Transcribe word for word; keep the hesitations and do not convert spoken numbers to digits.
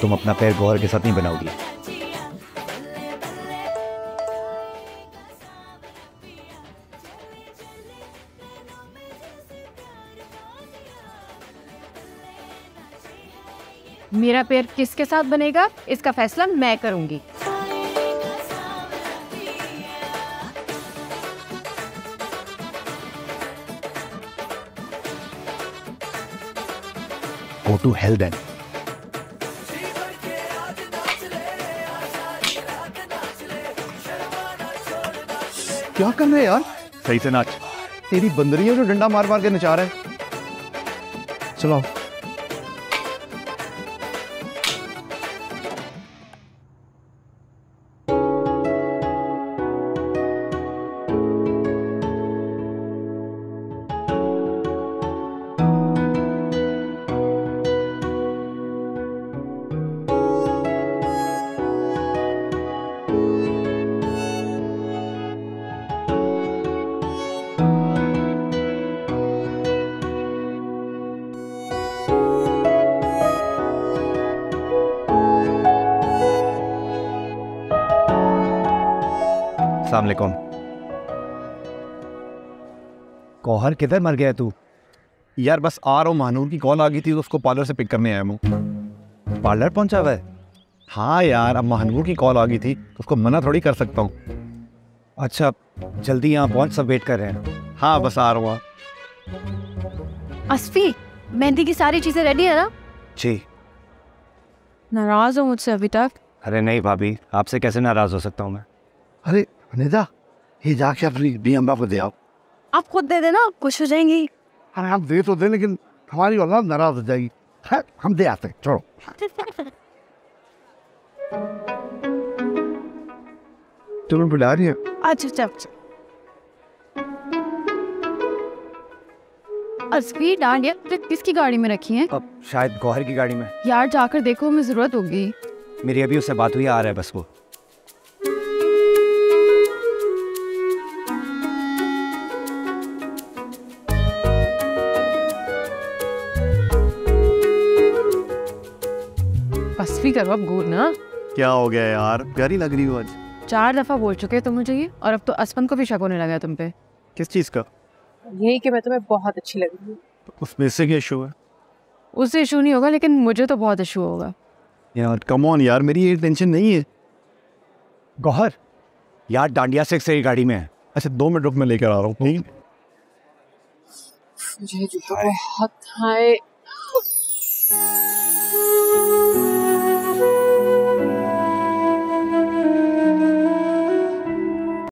तुम अपना पैर गौहर के साथ नहीं बनाओगी। मेरा पैर किसके साथ बनेगा इसका फैसला मैं करूंगी। Go to hell then. क्या कर रहे हैं यार? सही से नाच। तेरी बंदरी है जो डंडा मार मार के नचा रहा है। चलो अस्सलाम वालेकुम। गौहर किधर मर गया तू? यार बस आ रहा हूँ, महानूर की कॉल आ गई थी तो उसको पार्लर से पिक करने आया हूँ। पार्लर पहुंचा हुआ है? हाँ यार, अब महानूर की कॉल आ गई थी तो उसको मना थोड़ी कर सकता हूँ। अच्छा जल्दी यहाँ पहुंच, सब वेट कर रहे हैं। हाँ बस आ रहा हूँ। अस्फी, मेहंदी की सारी चीजें रेडी है ना? जी। नाराज हो मुझसे अभी तक? अरे नहीं भाभी, आपसे कैसे नाराज हो सकता हूँ मैं। अरे निदा, ये जाके अपनी बी अम्बा को दे आओ। आप खुद दे देना, खुश हो जाएंगी। हाँ हम दे तो दे, लेकिन हमारी औलाद नाराज हो जाएगी। है, हम दे आते हैं, छोड़ो। तुम्हें बुला रही है? अच्छा अच्छा अच्छा। अस्फी, डांडिया किसकी गाड़ी में रखी है? अब शायद गौहर की गाड़ी में। यार जाकर देखो, हमें जरूरत होगी। मेरी अभी उससे बात हुई, आ रहा है बस वो। अस्फी करो अब गुड ना। क्या हो गया यार, प्यारी लग रही हो आज। चार दफा बोल चुके तुम मुझे ये, और अब तो असफन को भी शक होने लगा तुम पे। किस चीज का? यही कि मैं तुम्हें बहुत अच्छी लग रही हूँ। उसमें से क्या इशू है? उससे इशू नहीं होगा, लेकिन मुझे तो बहुत इशू होगा। यार कम ऑन यार, मेरी ये टेंशन नहीं है। गौहर यार डांडिया से से गाड़ी में है। अच्छा दो मिनट रुक, मैं लेकर आ रहा हूँ। मुझे बहुत हाय